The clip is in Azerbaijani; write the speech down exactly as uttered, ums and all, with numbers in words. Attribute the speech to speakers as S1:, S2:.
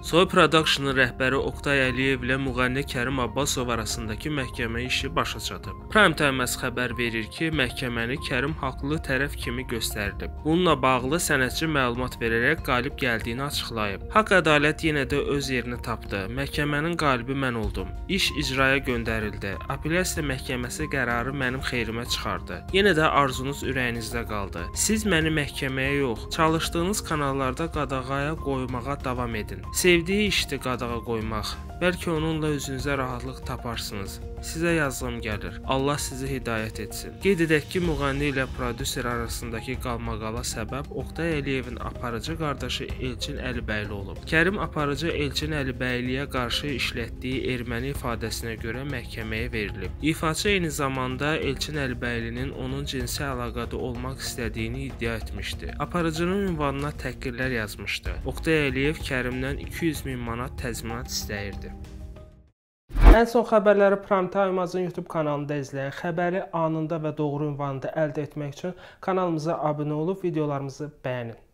S1: Soy Production'ın rəhbəri Oqtay Əliyev ilə müğənni Kərim Abbasov arasındakı məhkəmə işi başa çatıb. Prime Time xəbər verir ki, məhkəməni Kərim haqlı tərəf kimi göstərilib. Bununla bağlı sənədçi məlumat verərək qalib gəldiyini açıqlayıb. Haqq ədalət yenə də öz yerini tapdı. Məhkəmənin qalibi mən oldum. İş icraya göndərildi. Apellyasiya məhkəməsi qərarı mənim xeyrimə çıxardı. Yenə də arzunuz ürəyinizdə qaldı. Siz məni məhkəməyə yox, çalışdığınız kanallarda qadağaya qoymağa davam edin. Sevdiyi işdir qadağa qoymaq. Bəlkə onunla özünüzə rahatlıq taparsınız. Sizə yazığım gəlir. Allah sizi hidayət etsin. Qeyd edək ki, müğənni ilə prodüser arasındakı qalmaqala səbəb Oqtay Əliyevin aparıcı qardaşı Elçin Əlibəyli olub. Kərim aparıcı Elçin Əlibəyliyə qarşı işlətdiyi erməni ifadəsinə görə məhkəməyə verilib. İfaçı eyni zamanda Elçin Əlibəylinin onun cinsi əlaqədə olmaq istədiyini iddia etmişdi. Aparıcının ünvanına təhqirlər yazmışdı. Oqtay Əliyev Kərimdən iki yüz min manat təzminat istəyirdi. Ən son xəbərləri Prime Time-ın YouTube kanalında izləyin. Xəbəri anında və doğru ünvanında əldə etmək üçün kanalımıza abunə olub videolarımızı bəyənin.